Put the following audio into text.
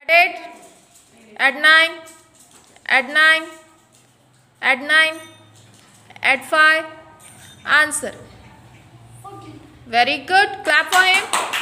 8, add 9, add 9, add 9, add 5. Answer. Very good. Clap for him.